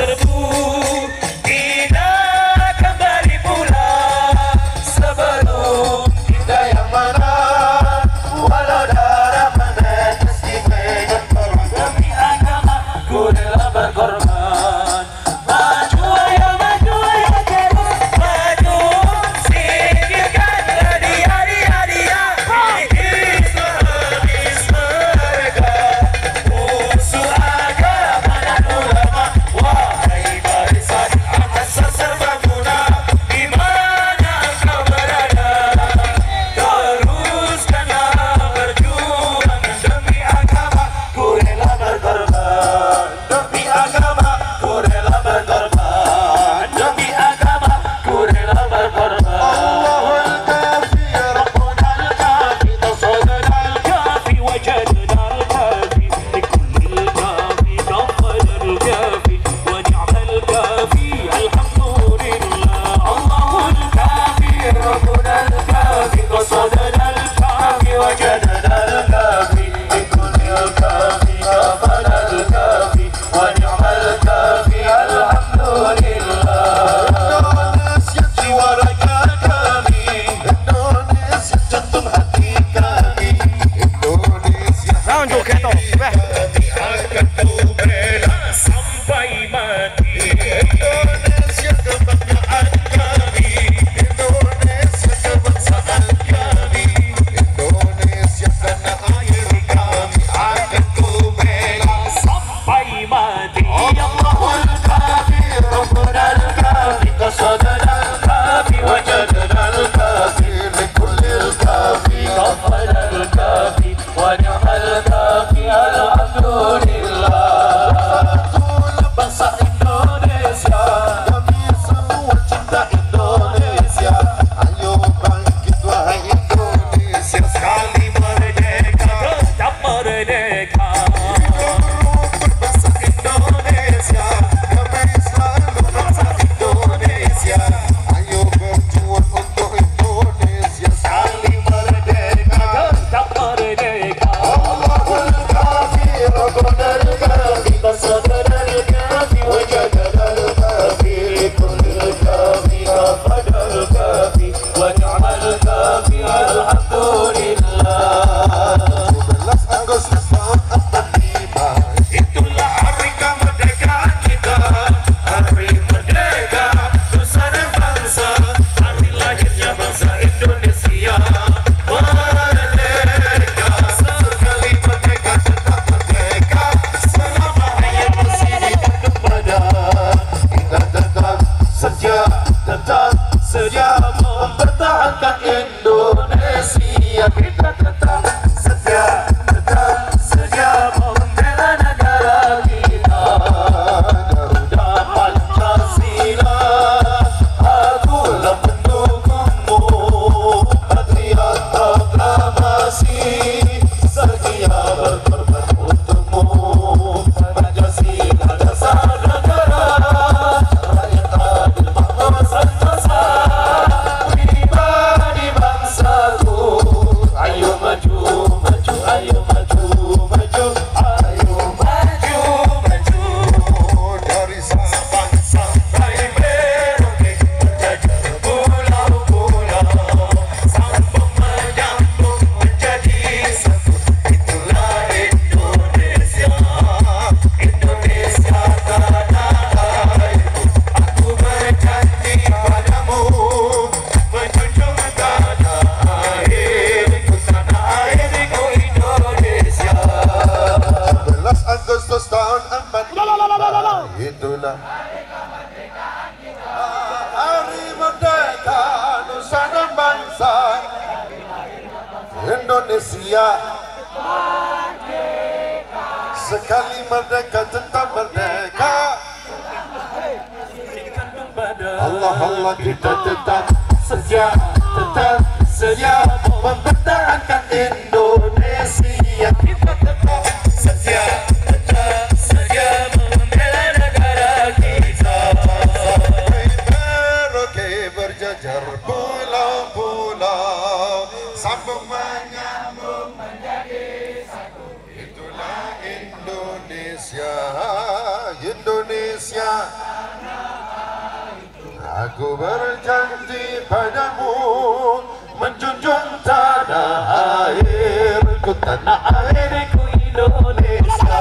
serbu. Kita kembali pula sebelum kita yang mana. Walau darah menetes di medan perang, demi agama ku rela berkorban. Maju ayo terus maju, singkirkanlah dia habis habis mereka musuh agama dan ulama. Wahai barisan asa serbaguna, di mana engkau berada, teruskanlah berjuang demi agama ku rela berkorban. Demi agama ku rela berkorban. Demi agama ku rela berkorban. Allahul kafi rabbuna al-kafi nasrana al-kafi wajadna al-kafi likullil kafi kafana al-kafi wa ni'mal kafi alhamdulillah. Allahul kafi rabbuna al-kafi nasrana al-kafi wajadna al-kafi likullil kafi kafana al-kafi wa ni'mal kafi alhamdulillah. Indonesia jiwa raga kami, Indonesia jantung hati kami, Indonesia kami akan ku bela sampai mati. Indonesia kebanggaan kami, Indonesia kebangsaan kami, Indonesia tanah air kami akan ku bela sampai mati. Allahul kafi rabbuna al-kafi qasadana al-kafi wajadana al-kafi likullil kafi kafana al-kafi wa ni'mal kafi alhamdulillah. Bersatulah bangsa Indonesia, kami semua cinta Indonesia. Ayo bangkit wahai Indonesia, sekali merdeka tetap merdeka. Berbangsa Indonesia, kami selalu bangsa Indonesia. Ayo berjuang untuk Indonesia, sekali merdeka tetap merdeka. Allahul kafi rabbuna al-kafi nasrana al-kafi wajadna al-kafi likullil kafi kafana al-kafi wa ni'mal kafi alhamdulillah. 17 Agustus tahun 45, itulah hari kemerdekaan kita. Hari merdeka nusa dan bangsa, hari lahirnya bangsa Indonesia. Merdeka, sekali merdeka tetap merdeka, selama hayat masih di kandung badan. Kita tetap sedia mempertahankan Indonesia. Kita tetap sedia membela negara kita. Garuda Pancasila, akulah pendukungmu. Patriot proklamasi, sedia berkorban untukmu. Pancasila dasar negara, rakyat adil makmur sentosa, pribadi bangsaku. Ayo maju, ayo maju, ayo maju. Dari Sabang sampai Merauke, menjajah pulau-pulau, sambung menyambung menjadi satu. Itulah Indonesia, Indonesia tanah airku. Aku berjanji padamu, menjunjung tanah airku, tanah airku Indonesia. 11 Agustus tahun 45, itulah hari merdeka nusa dan bangsa Indonesia. Sekali merdeka tetap merdeka. Allah Allah kita tetap sedia mempertahankan Indonesia. Kita tetap sedia membela negara kita. Merauke berjajar pulau-pulau, sambung menyambung menjadi satu. Itulah Indonesia, Indonesia. Aku berjanji padamu menjunjung tanah airku, tanah airku Indonesia.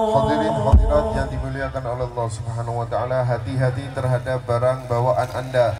Subhanahu wa ta'ala, hati-hati terhadap barang bawaan Anda.